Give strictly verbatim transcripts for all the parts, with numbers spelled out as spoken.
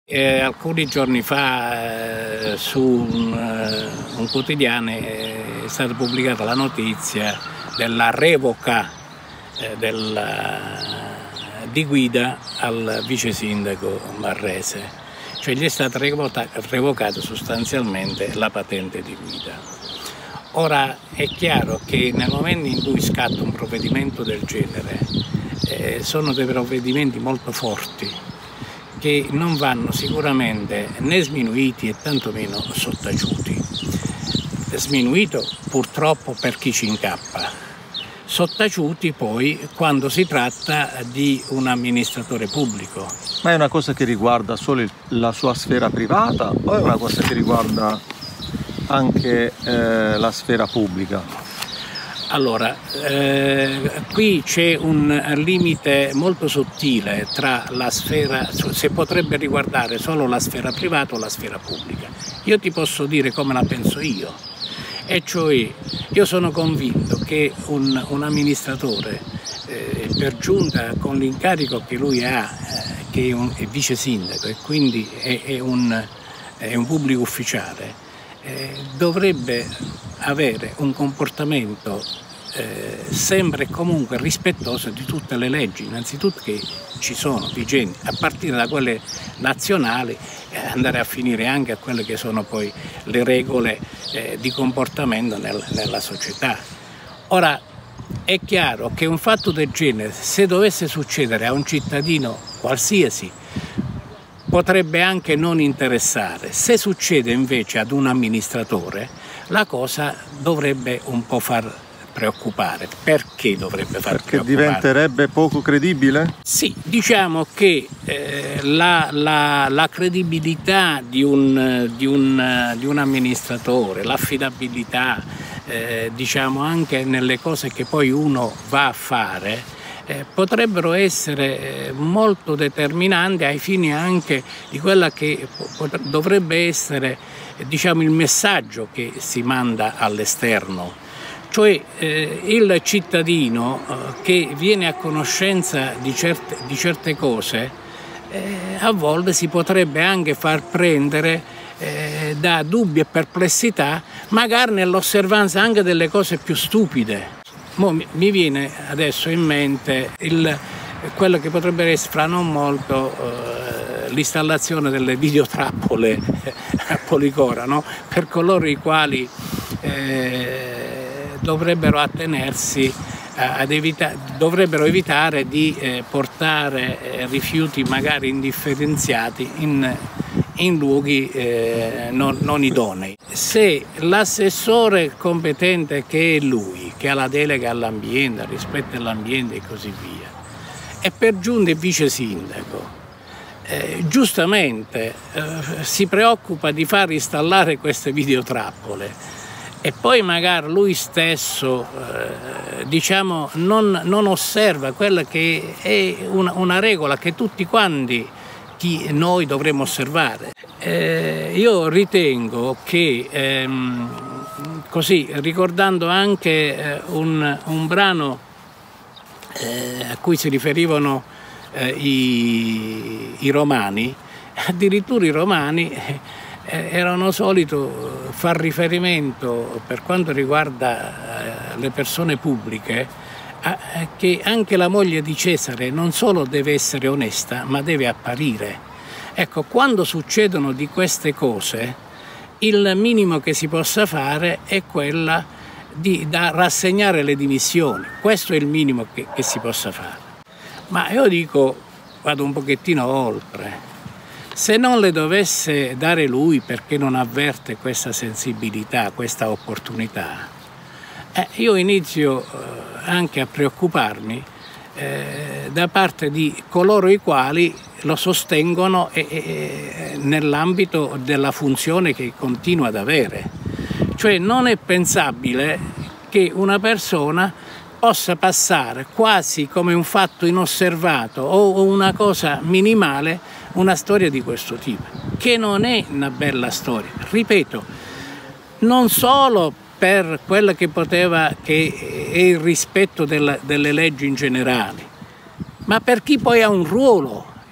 Eh, alcuni giorni fa eh, su un, uh, un quotidiano eh, è stata pubblicata la notizia della revoca eh, del, uh, di guida al vice sindaco Marrese, cioè gli è stata revocata sostanzialmente la patente di guida. Ora è chiaro che nel momento in cui scatta un provvedimento del genere eh, sono dei provvedimenti molto forti, che non vanno sicuramente né sminuiti e tantomeno sottaciuti. Sminuito purtroppo per chi ci incappa, sottaciuti poi quando si tratta di un amministratore pubblico. Ma è una cosa che riguarda solo il, la sua sfera privata o è una cosa che riguarda anche eh, la sfera pubblica? Allora, eh, qui c'è un limite molto sottile tra la sfera, se potrebbe riguardare solo la sfera privata o la sfera pubblica. Io ti posso dire come la penso io, e cioè io sono convinto che un, un amministratore, eh, per giunta con l'incarico che lui ha, eh, che è, un, è vice sindaco e quindi è, è, un, è un pubblico ufficiale, eh, dovrebbe avere un comportamento eh, sempre e comunque rispettoso di tutte le leggi, innanzitutto che ci sono vigenti, a partire da quelle nazionali e eh, andare a finire anche a quelle che sono poi le regole eh, di comportamento nel, nella società. Ora è chiaro che un fatto del genere, se dovesse succedere a un cittadino qualsiasi, potrebbe anche non interessare. Se succede invece ad un amministratore, la cosa dovrebbe un po' far preoccupare. Perché dovrebbe far Perché preoccupare? Diventerebbe poco credibile? Sì, diciamo che eh, la, la, la credibilità di un, di un, di un amministratore, l'affidabilità, eh, diciamo anche nelle cose che poi uno va a fare, Eh, potrebbero essere eh, molto determinanti ai fini anche di quella che dovrebbe essere eh, diciamo, il messaggio che si manda all'esterno, cioè eh, il cittadino eh, che viene a conoscenza di certe, di certe cose eh, a volte si potrebbe anche far prendere eh, da dubbi e perplessità, magari nell'osservanza anche delle cose più stupide. Mo mi viene adesso in mente il, quello che potrebbe essere fra non molto eh, l'installazione delle videotrappole a Policora, no? Per coloro i quali eh, dovrebbero attenersi ad evitare, dovrebbero evitare di eh, portare eh, rifiuti magari indifferenziati in, in luoghi eh, non, non idonei. Se l'assessore competente, che è lui, che ha la delega all'ambiente, rispetto all'ambiente e così via, e per giunta è vice sindaco, eh, giustamente eh, si preoccupa di far installare queste videotrappole e poi magari lui stesso eh, diciamo, non, non osserva quella che è una, una regola che tutti quanti chi noi dovremmo osservare. Eh, io ritengo che, ehm, così, ricordando anche eh, un, un brano eh, a cui si riferivano eh, i, i romani, addirittura i romani eh, erano solito far riferimento, per quanto riguarda eh, le persone pubbliche, a, a che anche la moglie di Cesare non solo deve essere onesta, ma deve apparire. Ecco, quando succedono di queste cose, il minimo che si possa fare è quella di da rassegnare le dimissioni. Questo è il minimo che, che si possa fare. Ma io dico, vado un pochettino oltre. Se non le dovesse dare lui perché non avverte questa sensibilità, questa opportunità, eh, io inizio eh, anche a preoccuparmi eh, da parte di coloro i quali lo sostengono e, e, nell'ambito della funzione che continua ad avere. Cioè non è pensabile che una persona possa passare quasi come un fatto inosservato o una cosa minimale una storia di questo tipo, che non è una bella storia. Ripeto, non solo per quello che poteva, che è il rispetto della, delle leggi in generale, ma per chi poi ha un ruolo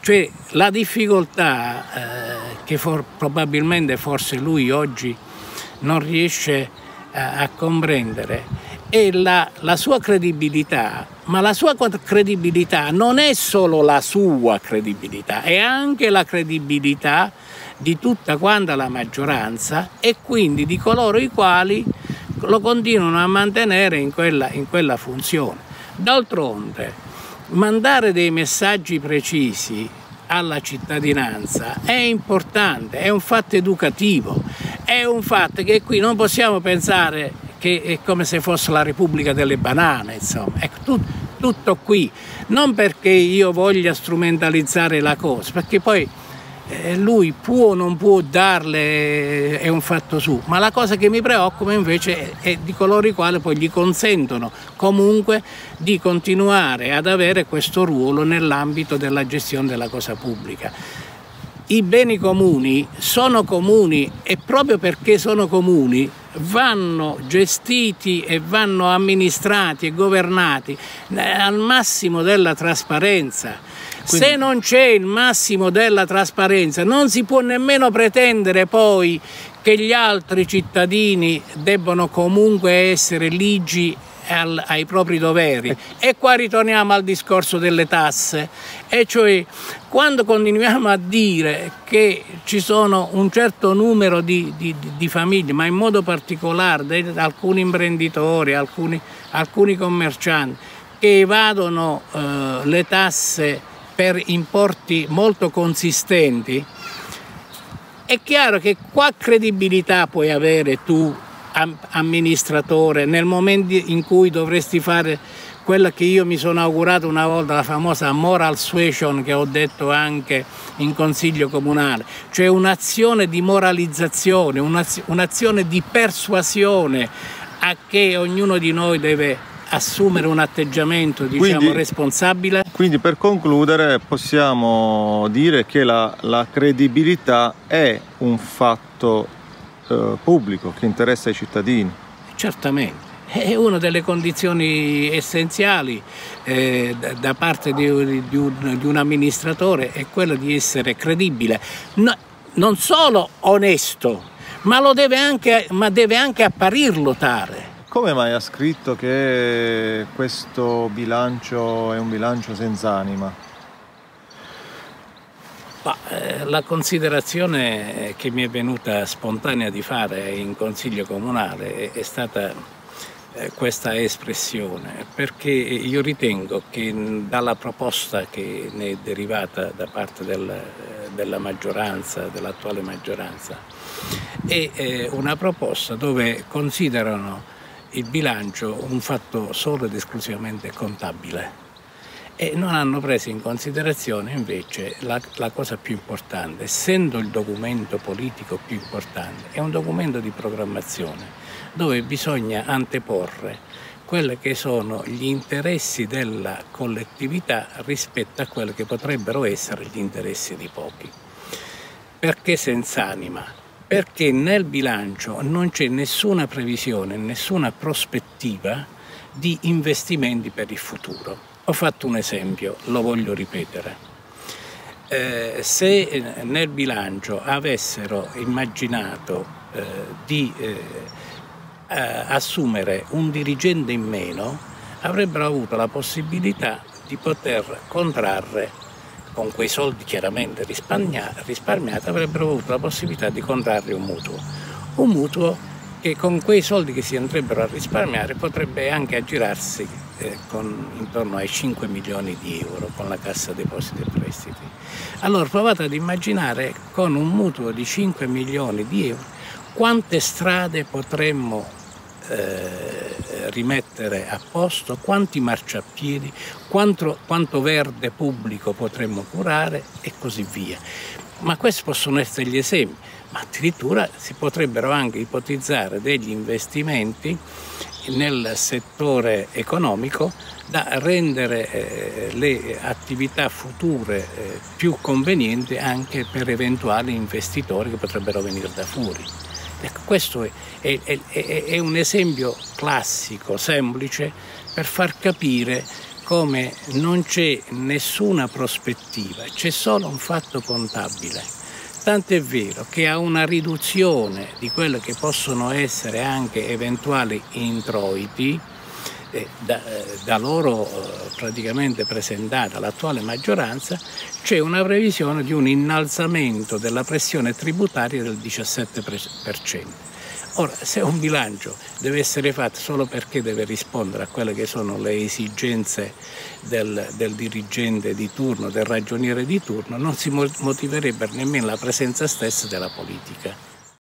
Cioè la difficoltà eh, che for, probabilmente forse lui oggi non riesce a, a comprendere è la, la sua credibilità, ma la sua credibilità non è solo la sua credibilità, è anche la credibilità di tutta quanta la maggioranza e quindi di coloro i quali lo continuano a mantenere in quella, in quella funzione. D'altronde, mandare dei messaggi precisi alla cittadinanza è importante, è un fatto educativo, è un fatto che qui non possiamo pensare che è come se fosse la Repubblica delle banane, insomma, ecco, tut, tutto qui, non perché io voglia strumentalizzare la cosa, perché poi eh, lui può o non può darle, è un fatto suo, ma la cosa che mi preoccupa invece è, è di coloro i quali poi gli consentono comunque di continuare ad avere questo ruolo nell'ambito della gestione della cosa pubblica. I beni comuni sono comuni e proprio perché sono comuni vanno gestiti e vanno amministrati e governati al massimo della trasparenza. Quindi, se non c'è il massimo della trasparenza non si può nemmeno pretendere poi che gli altri cittadini debbano comunque essere ligi al, ai propri doveri. E qua ritorniamo al discorso delle tasse, e cioè quando continuiamo a dire che ci sono un certo numero di, di, di famiglie, ma in modo particolare di alcuni imprenditori, alcuni, alcuni commercianti che evadono eh, le tasse per importi molto consistenti, è chiaro che qua credibilità puoi avere tu amministratore nel momento in cui dovresti fare quella che io mi sono augurato una volta, la famosa moral suasion che ho detto anche in consiglio comunale, cioè un'azione di moralizzazione, un'azione di persuasione a che ognuno di noi deve assumere un atteggiamento, diciamo, quindi, responsabile. Quindi per concludere possiamo dire che la, la credibilità è un fatto eh, pubblico che interessa ai cittadini. Certamente, è una delle condizioni essenziali eh, da parte di, di, un, di un amministratore, è quella di essere credibile, no, non solo onesto, ma, lo deve anche, ma deve anche apparirlo tale. Come mai ha scritto che questo bilancio è un bilancio senza anima? Ma, eh, la considerazione che mi è venuta spontanea di fare in consiglio comunale è, è stata eh, questa espressione, perché io ritengo che dalla proposta che ne è derivata da parte del, della maggioranza, dell'attuale maggioranza, è eh, una proposta dove considerano il bilancio un fatto solo ed esclusivamente contabile e non hanno preso in considerazione invece la, la cosa più importante, essendo il documento politico più importante, è un documento di programmazione dove bisogna anteporre quelli che sono gli interessi della collettività rispetto a quelli che potrebbero essere gli interessi di pochi. Perché senza anima? Perché nel bilancio non c'è nessuna previsione, nessuna prospettiva di investimenti per il futuro. Ho fatto un esempio, lo voglio ripetere. Eh, se nel bilancio avessero immaginato eh, di eh, assumere un dirigente in meno, avrebbero avuto la possibilità di poter contrarre con quei soldi chiaramente risparmiati, avrebbero avuto la possibilità di contrarre un mutuo. Un mutuo che con quei soldi che si andrebbero a risparmiare potrebbe anche aggirarsi eh, con intorno ai cinque milioni di euro con la Cassa Depositi e Prestiti. Allora provate ad immaginare con un mutuo di cinque milioni di euro quante strade potremmo Eh, rimettere a posto, quanti marciapiedi, quanto, quanto verde pubblico potremmo curare e così via. Ma questi possono essere gli esempi, ma addirittura si potrebbero anche ipotizzare degli investimenti nel settore economico da rendere eh, le attività future eh, più convenienti anche per eventuali investitori che potrebbero venire da fuori. Ecco, questo è, è, è, è un esempio classico, semplice, per far capire come non c'è nessuna prospettiva, c'è solo un fatto contabile. Tant'è vero che a una riduzione di quello che possono essere anche eventuali introiti, eh, da, da loro eh, praticamente presentata l'attuale maggioranza, c'è una previsione di un innalzamento della pressione tributaria del diciassette per cento. Ora, se un bilancio deve essere fatto solo perché deve rispondere a quelle che sono le esigenze del, del dirigente di turno, del ragioniere di turno, non si motiverebbe nemmeno la presenza stessa della politica.